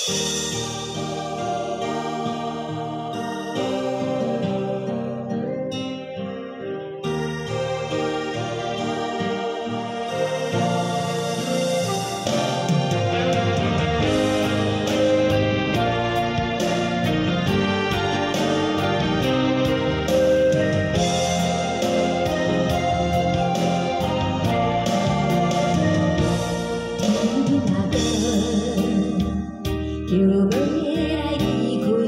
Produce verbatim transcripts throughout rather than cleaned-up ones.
就要来离开，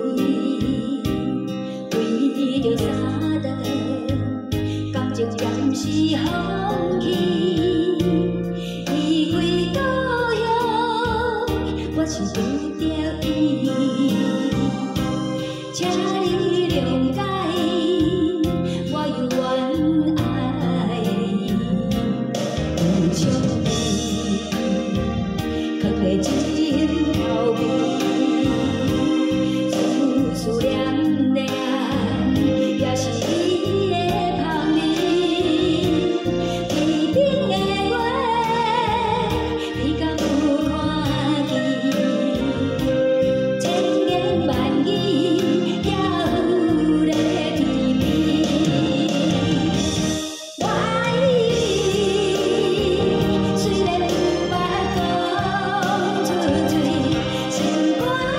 为着三顿感情暂时放弃。离开故乡，我是为着伊，请你谅解，我有怨爱，不想你，可会真逃避。 思念念，也是你的香味。天顶的月，你敢有看见？千言万语也有咧甜蜜。我爱你，虽然不捌讲出嘴，心肝。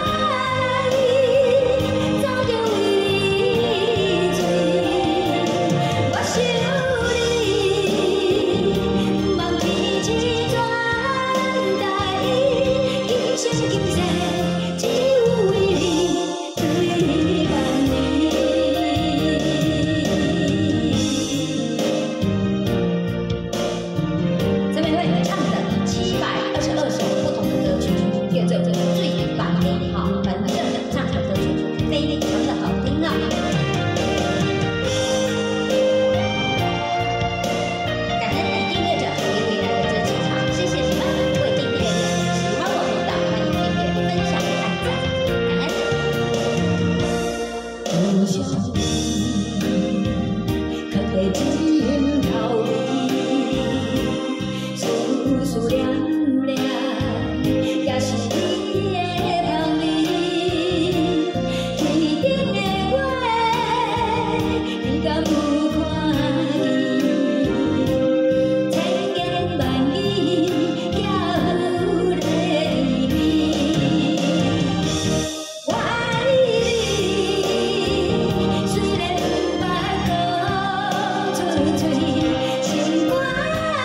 思念念，也是你的香味。天顶的月，你敢有看见？千言万语也有咧甜蜜。我爱你，虽然不捌讲出嘴，心肝。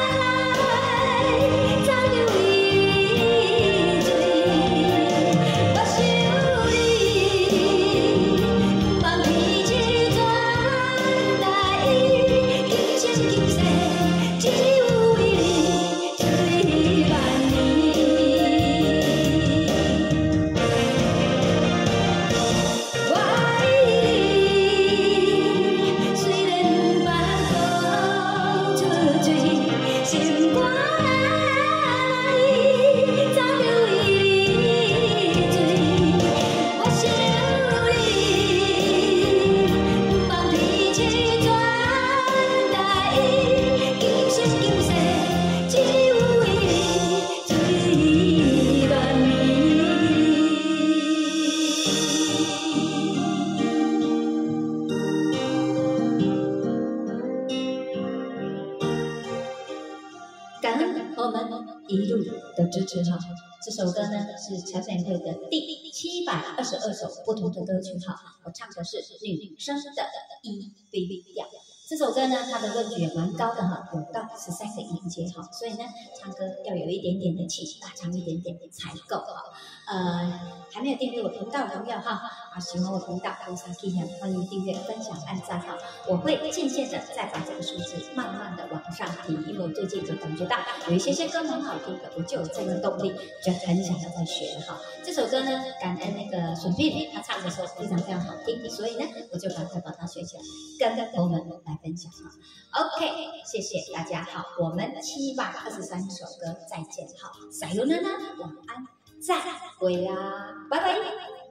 感恩我们一路的支持哈，这首歌呢是乔展会的第七百二十二首不同的歌曲哈，我唱的是女生的 E B B 调。这首歌呢，它的论据也蛮高的哈，有到十三个音阶哈，所以呢，唱歌要有一点点的气，大唱一点点才够哈。呃，还没有订阅我频道的朋友哈，啊，喜欢我频道红茶 K 欢迎订阅、分享、按赞哈。我会渐渐的再把这个数字慢慢的往上提，因为我最近就感觉到有一些些歌很好听的，我就有这个动力，就很想要再学了哈。这首歌呢，感恩那个孙膑他唱的时候非常非常好听，所以呢，我就赶快把它学起来，跟我们来分享哈。OK， 谢谢大家好，我们七百二十三首歌再见哈，撒由那拉，晚安，再会啦，拜拜。